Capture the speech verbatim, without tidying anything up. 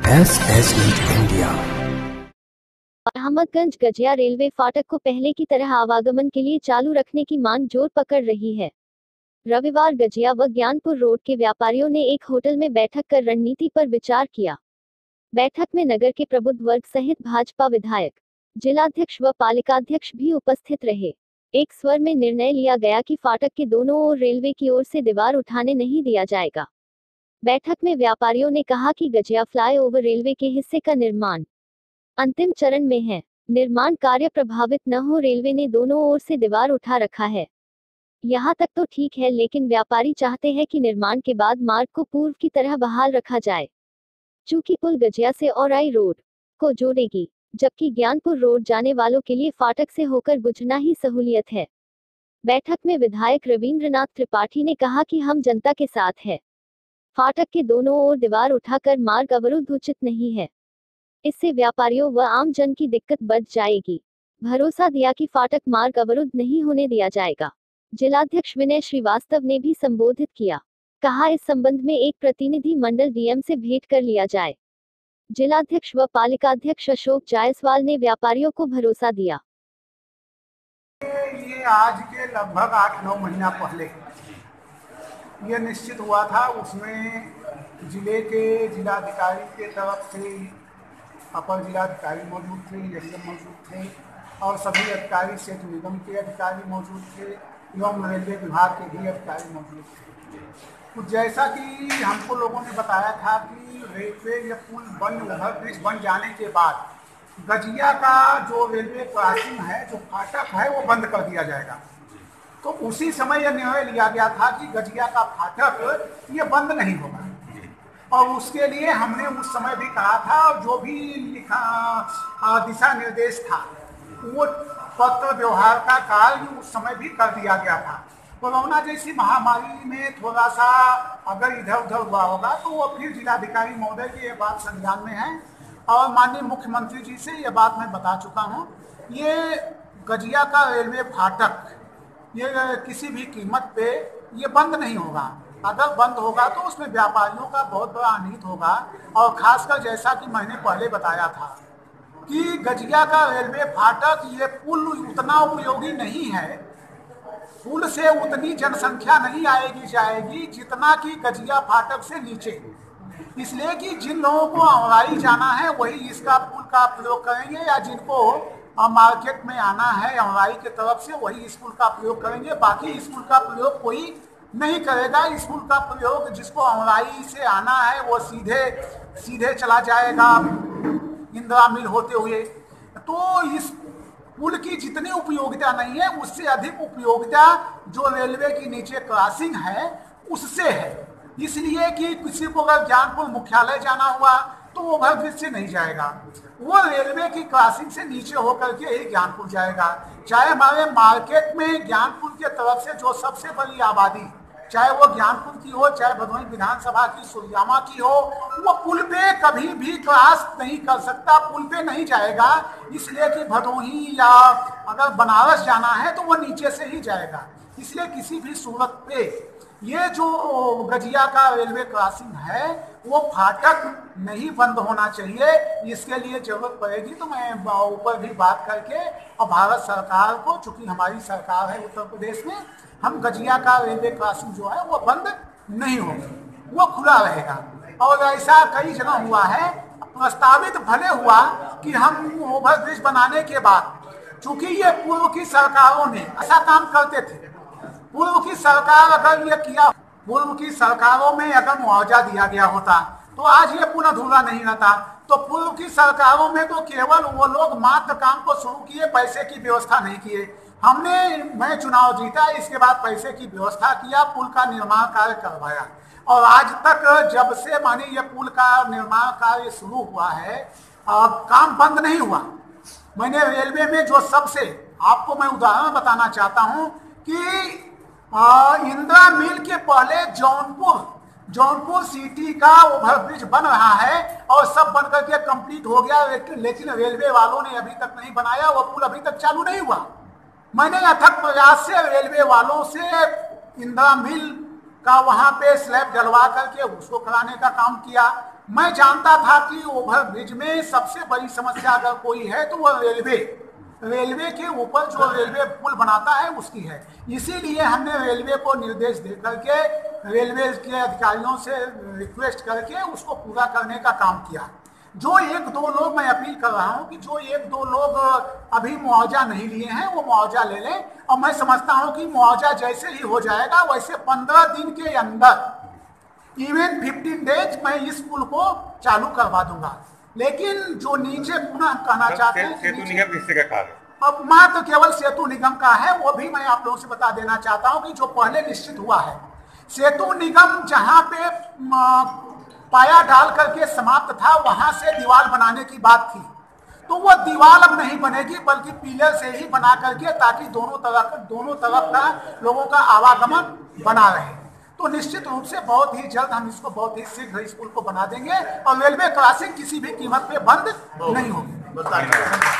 S S news India. Ahmadganj गजिया railway फाटक को पहले की तरह आवागमन के लिए चालू रखने की मांग जोर पकड़ रही है। रविवार गजिया व ज्ञानपुर रोड के व्यापारियों ने एक होटल में बैठक कर रणनीति पर विचार किया। बैठक में नगर के प्रबुद्ध वर्ग सहित भाजपा विधायक, जिलाध्यक्ष व पालिकाध्यक्ष भी उपस्थित रहे। एक स्वर में निर्णय लिया गया कि फाटक के दोनों ओर रेलवे की ओर से दीवार उठाने नहीं दिया जाएगा। बैठक में व्यापारियों ने कहा कि गजिया फ्लाईओवर रेलवे के हिस्से का निर्माण अंतिम चरण में है। निर्माण कार्य प्रभावित न हो, रेलवे ने दोनों ओर से दीवार उठा रखा है। यहाँ तक तो ठीक है, लेकिन व्यापारी चाहते हैं कि निर्माण के बाद मार्ग को पूर्व की तरह बहाल रखा जाए। चूंकि पुल गजिया से औराई रोड को जोड़ेगी, जबकि ज्ञानपुर रोड जाने वालों के लिए फाटक से होकर गुजरना ही सहूलियत है। बैठक में विधायक रविंद्रनाथ त्रिपाठी ने कहा कि हम जनता के साथ है। फाटक के दोनों ओर दीवार उठाकर मार्ग अवरुद्ध उचित नहीं है। इससे व्यापारियों व आम जन की दिक्कत बढ़ जाएगी। भरोसा दिया कि फाटक मार्ग अवरुद्ध नहीं होने दिया जाएगा। जिलाध्यक्ष विनय श्रीवास्तव ने भी संबोधित किया। कहा, इस संबंध में एक प्रतिनिधि मंडल डीएम से भेंट कर लिया जाए। जिलाध्यक्ष व पालिकाध्यक्ष अशोक जायसवाल ने व्यापारियों को भरोसा दिया। ये आज के लगभग आठ नौ महीना पहले ये निश्चित हुआ था। उसमें जिले के जिलाधिकारी के तरफ से अपर जिलाधिकारी मौजूद थे, एसडीएम मौजूद थे और सभी अधिकारी सेठ निगम के अधिकारी मौजूद थे एवं रेलवे विभाग के भी अधिकारी मौजूद थे। तो जैसा कि हमको लोगों ने बताया था कि रेलवे ये पुल बन ओवरब्रिज बन जाने के बाद गजिया का जो रेलवे क्रॉसिंग है, जो फाटक है, वो बंद कर दिया जाएगा। तो उसी समय यह निर्णय लिया गया था कि गजिया का फाटक ये बंद नहीं होगा और उसके लिए हमने उस समय भी कहा था और जो भी लिखा दिशा निर्देश था वो पत्र व्यवहार का कार्य उस समय भी कर दिया गया था। कोरोना जैसी महामारी में थोड़ा सा अगर इधर उधर हुआ होगा तो वो फिर जिलाधिकारी महोदय की ये बात संज्ञान में है और माननीय मुख्यमंत्री जी से ये बात मैं बता चुका हूँ। ये गजिया का रेलवे फाटक ये किसी भी कीमत पे ये बंद नहीं होगा। अगर बंद होगा तो उसमें व्यापारियों का बहुत बड़ा अनित होगा और खासकर जैसा कि मैंने पहले बताया था कि गजिया का रेलवे फाटक ये पुल उतना उपयोगी नहीं है। पुल से उतनी जनसंख्या नहीं आएगी जाएगी जितना कि गजिया फाटक से नीचे, इसलिए कि जिन लोगों को औराई जाना है वही इसका पुल का प्रयोग करेंगे या जिनको मार्केट में आना है औराई के तरफ से वही इस पुल का प्रयोग करेंगे। बाकी इस पुल का प्रयोग कोई नहीं करेगा। इस पुल का प्रयोग जिसको औराई से आना है वो सीधे सीधे चला जाएगा इंदिरा मिल होते हुए। तो इस पुल की जितनी उपयोगिता नहीं है उससे अधिक उपयोगिता जो रेलवे की नीचे क्रॉसिंग है उससे है। इसलिए कि किसी को अगर ज्ञानपुर मुख्यालय जाना हुआ तो वो ओवरब्रिज से नहीं जाएगा, वो रेलवे की क्रॉसिंग से नीचे होकर के ही ज्ञानपुर जाएगा। चाहे हमारे मार्केट में ज्ञानपुर के तरफ से जो सबसे बड़ी आबादी, चाहे वो ज्ञानपुर की हो चाहे भदोही विधानसभा की सुरजामा की हो, वो पुल पे कभी भी क्रॉस नहीं कर सकता, पुल पे नहीं जाएगा। इसलिए कि भदोही या अगर बनारस जाना है तो वो नीचे से ही जाएगा। इसलिए किसी भी सूरत पे ये जो गजिया का रेलवे क्रॉसिंग है वो फाटक नहीं बंद होना चाहिए। इसके लिए जरूरत पड़ेगी तो मैं ऊपर भी बात करके और भारत सरकार को, चूंकि हमारी सरकार है उत्तर प्रदेश में, हम गजिया का रेलवे क्रॉसिंग जो है वो बंद नहीं होगा, वो खुला रहेगा। और ऐसा कई जगह हुआ है, प्रस्तावित भले हुआ कि हम ओवरब्रिज बनाने के बाद, चूंकि ये पूर्व की सरकारों ने ऐसा काम करते थे, पूर्व की सरकार अगर ये किया, पूर्व की सरकारों में अगर मुआवजा दिया गया होता तो आज ये पुल अधूरा नहीं रहता। तो पूर्व की सरकारों में तो केवल वो लोग मात्र काम को शुरू किए, पैसे की व्यवस्था नहीं किए। हमने मैं चुनाव जीता, इसके बाद पैसे की व्यवस्था किया, पुल का निर्माण कार्य करवाया और आज तक जब से माने ये पुल का निर्माण कार्य शुरू हुआ है आ, काम बंद नहीं हुआ। मैंने रेलवे में जो सबसे आपको मैं उदाहरण बताना चाहता हूँ कि इंदिरा मिल के पहले जौनपुर जौनपुर सिटी का ओवरब्रिज बन रहा है और सब बन करके कंप्लीट हो गया, लेकिन रेलवे वालों ने अभी तक नहीं बनाया, वो पुल अभी तक चालू नहीं हुआ। मैंने अथक प्रयास से रेलवे वालों से इंदिरा मिल का वहां पे स्लैब डलवा करके उसको कराने का काम किया। मैं जानता था कि ओवरब्रिज में सबसे बड़ी समस्या अगर कोई है तो वह रेलवे रेलवे के ऊपर जो रेलवे पुल बनाता है उसकी है। इसीलिए हमने रेलवे को निर्देश दे करके रेलवे के अधिकारियों से रिक्वेस्ट करके उसको पूरा करने का काम किया। जो एक दो लोग, मैं अपील कर रहा हूं कि जो एक दो लोग अभी मुआवजा नहीं लिए हैं वो मुआवजा ले लें, और मैं समझता हूं कि मुआवजा जैसे ही हो जाएगा वैसे पंद्रह दिन के अंदर, इवन फिफ्टीन डेज में इस पुल को चालू करवा दूंगा। लेकिन जो नीचे पुनः कहना चाहते हैं, सेतु निगम किससे का कार्य? अब मात्र केवल सेतु निगम का है, वो भी मैं आप लोगों से बता देना चाहता हूं कि जो पहले निश्चित हुआ है, सेतु निगम जहां पे पाया डाल करके समाप्त था वहां से दीवार बनाने की बात थी, तो वो दीवार अब नहीं बनेगी बल्कि पिलर से ही बना करके, ताकि दोनों तरफ दोनों तरफ का लोगों का आवागमन बना रहे। तो निश्चित रूप से बहुत ही जल्द हम इसको बहुत ही शीघ्र इस पुल को बना देंगे और रेलवे क्रॉसिंग किसी भी कीमत पे बंद नहीं होगी।